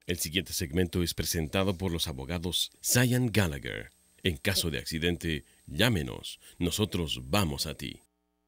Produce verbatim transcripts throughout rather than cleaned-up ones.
El siguiente segmento es presentado por los abogados Cyan Gallagher. En caso de accidente, llámenos. Nosotros vamos a ti.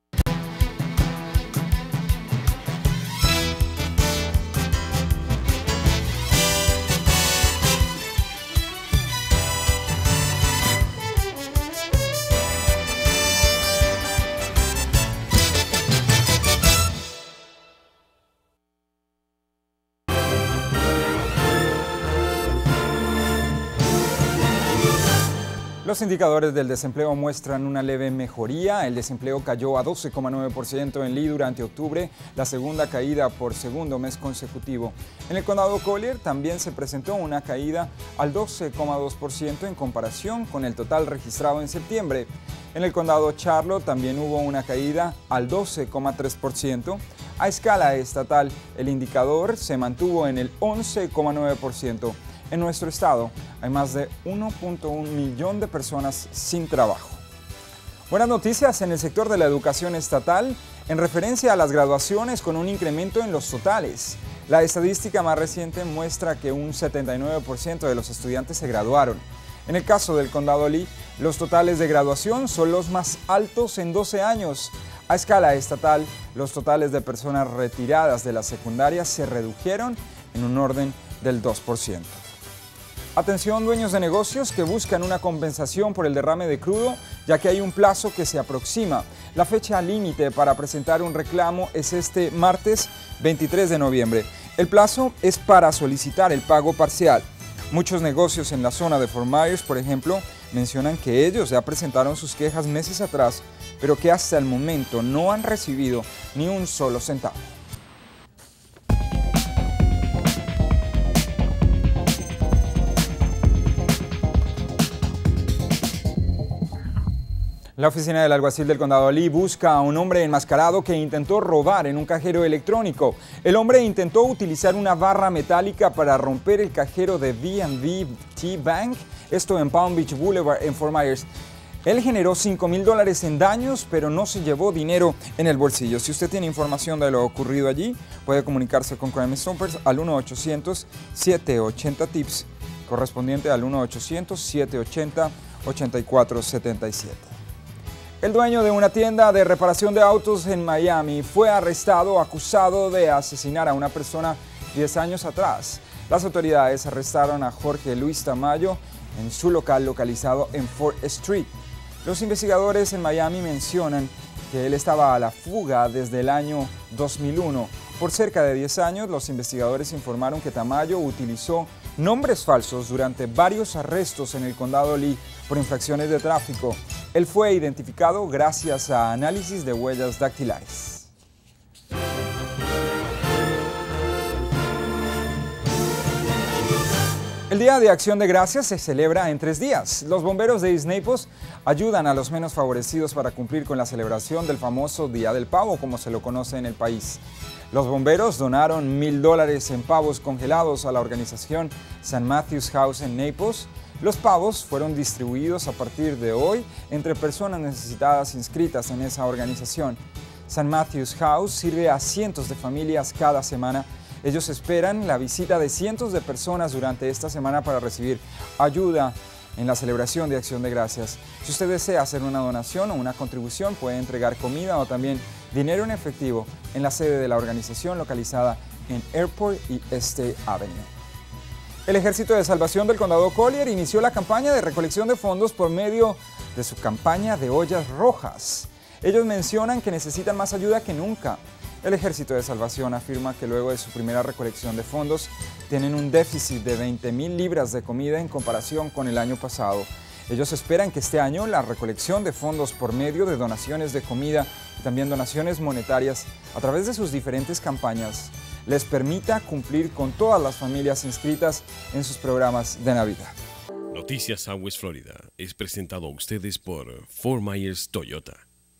Los indicadores del desempleo muestran una leve mejoría. El desempleo cayó a doce coma nueve por ciento en Lee durante octubre, la segunda caída por segundo mes consecutivo. En el condado Collier también se presentó una caída al doce coma dos por ciento en comparación con el total registrado en septiembre. En el condado Charlotte también hubo una caída al doce coma tres por ciento. A escala estatal, el indicador se mantuvo en el once coma nueve por ciento. En nuestro estado hay más de uno punto uno millón de personas sin trabajo. Buenas noticias en el sector de la educación estatal en referencia a las graduaciones con un incremento en los totales. La estadística más reciente muestra que un setenta y nueve por ciento de los estudiantes se graduaron. En el caso del condado Lee, los totales de graduación son los más altos en doce años. A escala estatal, los totales de personas retiradas de la secundaria se redujeron en un orden del dos por ciento. Atención dueños de negocios que buscan una compensación por el derrame de crudo, ya que hay un plazo que se aproxima. La fecha límite para presentar un reclamo es este martes veintitrés de noviembre. El plazo es para solicitar el pago parcial. Muchos negocios en la zona de Fort Myers, por ejemplo, mencionan que ellos ya presentaron sus quejas meses atrás, pero que hasta el momento no han recibido ni un solo centavo. La oficina del alguacil del condado Lee busca a un hombre enmascarado que intentó robar en un cajero electrónico. El hombre intentó utilizar una barra metálica para romper el cajero de B and B T Bank, esto en Palm Beach Boulevard en Fort Myers. Él generó cinco mil dólares en daños, pero no se llevó dinero en el bolsillo. Si usted tiene información de lo ocurrido allí, puede comunicarse con Crime Stoppers al uno ochocientos, siete ochenta, tips, correspondiente al uno ochocientos, siete ochenta, ochenta y cuatro setenta y siete. El dueño de una tienda de reparación de autos en Miami fue arrestado acusado de asesinar a una persona diez años atrás. Las autoridades arrestaron a Jorge Luis Tamayo en su local localizado en Fourth Street. Los investigadores en Miami mencionan que él estaba a la fuga desde el año dos mil uno. Por cerca de diez años, los investigadores informaron que Tamayo utilizó nombres falsos durante varios arrestos en el condado Lee por infracciones de tráfico. Él fue identificado gracias a análisis de huellas dactilares. El Día de Acción de Gracias se celebra en tres días. Los bomberos de East Naples ayudan a los menos favorecidos para cumplir con la celebración del famoso Día del Pavo, como se lo conoce en el país. Los bomberos donaron mil dólares en pavos congelados a la organización Saint Matthew's House en Naples. Los pavos fueron distribuidos a partir de hoy entre personas necesitadas inscritas en esa organización. Saint Matthew's House sirve a cientos de familias cada semana. Ellos esperan la visita de cientos de personas durante esta semana para recibir ayuda en la celebración de Acción de Gracias. Si usted desea hacer una donación o una contribución, puede entregar comida o también dinero en efectivo en la sede de la organización localizada en Airport y State Avenue. El Ejército de Salvación del Condado Collier inició la campaña de recolección de fondos por medio de su campaña de ollas rojas. Ellos mencionan que necesitan más ayuda que nunca. El Ejército de Salvación afirma que luego de su primera recolección de fondos tienen un déficit de veinte mil libras de comida en comparación con el año pasado. Ellos esperan que este año la recolección de fondos por medio de donaciones de comida y también donaciones monetarias a través de sus diferentes campañas les permita cumplir con todas las familias inscritas en sus programas de Navidad. Noticias Southwest Florida es presentado a ustedes por Fort Myers Toyota.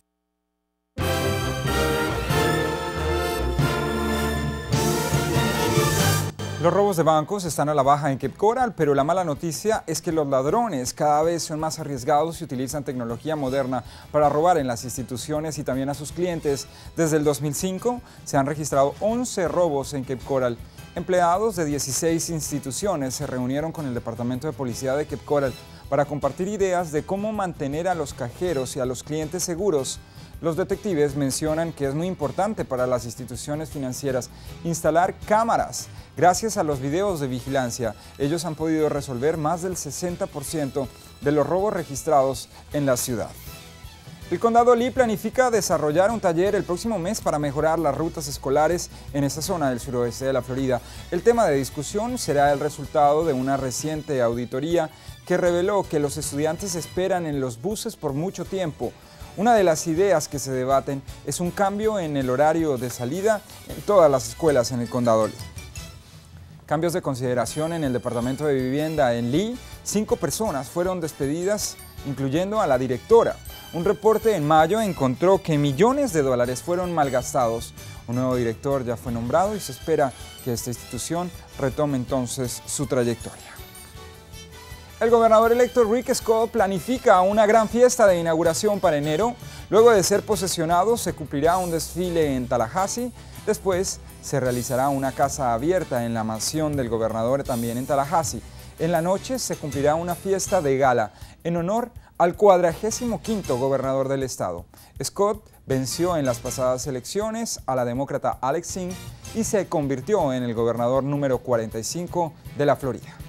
Los robos de bancos están a la baja en Cape Coral, pero la mala noticia es que los ladrones cada vez son más arriesgados y utilizan tecnología moderna para robar en las instituciones y también a sus clientes. Desde el dos mil cinco se han registrado once robos en Cape Coral Empleados de dieciséis instituciones se reunieron con el Departamento de Policía de Cape Coral para compartir ideas de cómo mantener a los cajeros y a los clientes seguros. Los detectives mencionan que es muy importante para las instituciones financieras instalar cámaras. Gracias a los videos de vigilancia, ellos han podido resolver más del sesenta por ciento de los robos registrados en la ciudad. El condado Lee planifica desarrollar un taller el próximo mes para mejorar las rutas escolares en esta zona del suroeste de la Florida. El tema de discusión será el resultado de una reciente auditoría que reveló que los estudiantes esperan en los buses por mucho tiempo. Una de las ideas que se debaten es un cambio en el horario de salida en todas las escuelas en el condado Lee. Cambios de consideración en el Departamento de Vivienda en Lee. Cinco personas fueron despedidas, incluyendo a la directora. Un reporte en mayo encontró que millones de dólares fueron malgastados. Un nuevo director ya fue nombrado y se espera que esta institución retome entonces su trayectoria. El gobernador electo Rick Scott planifica una gran fiesta de inauguración para enero. Luego de ser posesionado, se cumplirá un desfile en Tallahassee. Después se realizará una casa abierta en la mansión del gobernador también en Tallahassee. En la noche se cumplirá una fiesta de gala en honor al cuadragésimo quinto gobernador del estado. Scott venció en las pasadas elecciones a la demócrata Alex Singh y se convirtió en el gobernador número cuarenta y cinco de la Florida.